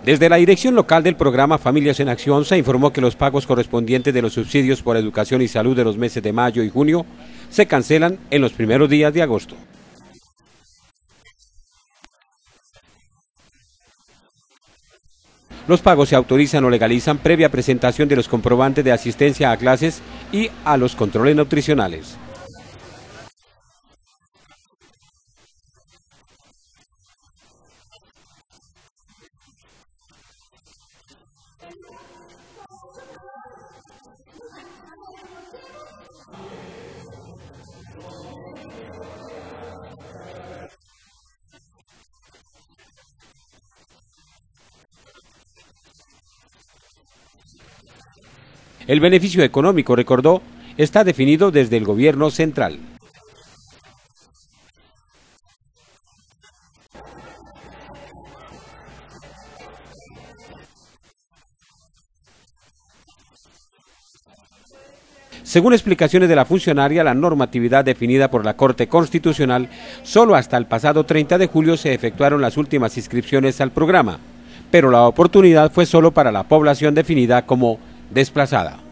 Desde la dirección local del programa Familias en Acción se informó que los pagos correspondientes de los subsidios por educación y salud de los meses de mayo y junio se cancelan en los primeros días de agosto. Los pagos se autorizan o legalizan previa presentación de los comprobantes de asistencia a clases y a los controles nutricionales. El beneficio económico, recordó, está definido desde el gobierno central. Según explicaciones de la funcionaria, la normatividad definida por la Corte Constitucional, solo hasta el pasado 30 de julio se efectuaron las últimas inscripciones al programa, pero la oportunidad fue solo para la población definida como desplazada.